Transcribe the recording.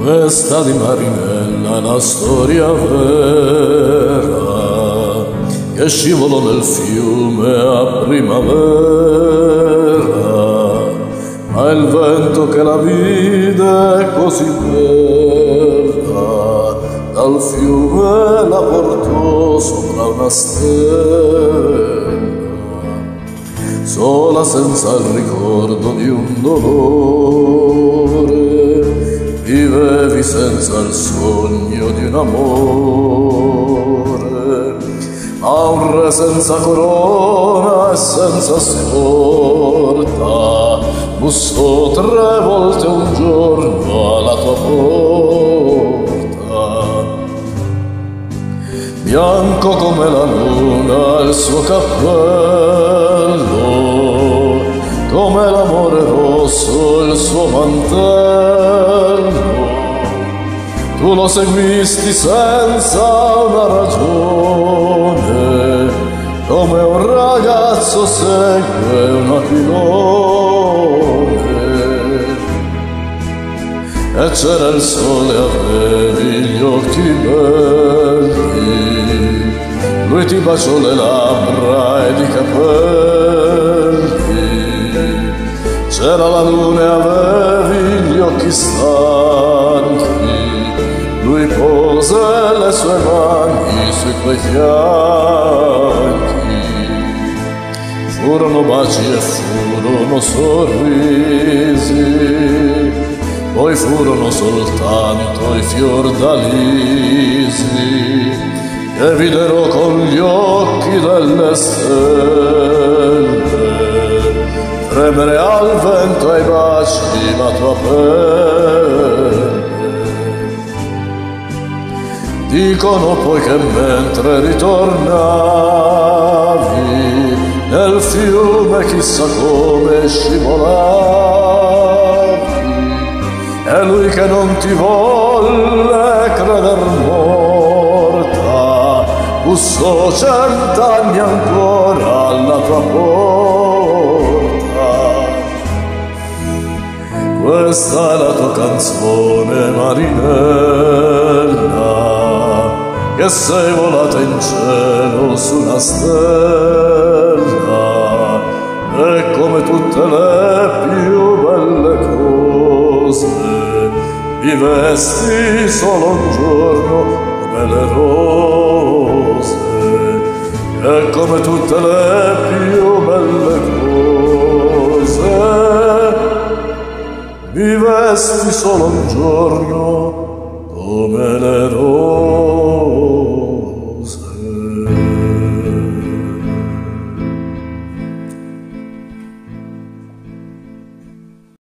Questa di Marinella è una storia vera che scivolò nel fiume a primavera, ma il vento che la vide così bella dal fiume la portò sopra una stella, sola senza il ricordo di un dolore. Vivevi senza il sogno di un amore, ma un re senza corona e senza scorta bussò 3 volte un giorno alla tua porta. Bianco come la luna il suo cappello, come l'amore rosso il suo mantello. Tu lo seguisti senza una ragione, come un ragazzo segue un aquilone. E c'era il sole, avevi gli occhi belli, lui ti baciò le labbra ed i capelli. C'era la luna e avevi gli occhi stanchi, lui pose le sue mani sui tuoi fianchi. Furono baci e furono sorrisi, poi furono soltanto i fiordalisi che videro con gli occhi delle stelle fremere al vento ai baci la tua pelle. Dicono poi che mentre ritornavi nel fiume chissà come scivolavi, e lui che non ti volle creder morta bussò 100 anni ancora alla tua porta. Questa è la tua canzone, Marinella, che sei volata in cielo su una stella, e come tutte le più belle cose vivesti solo un giorno come le rose, e come tutte le più belle cose vivesti solo un giorno come le rose.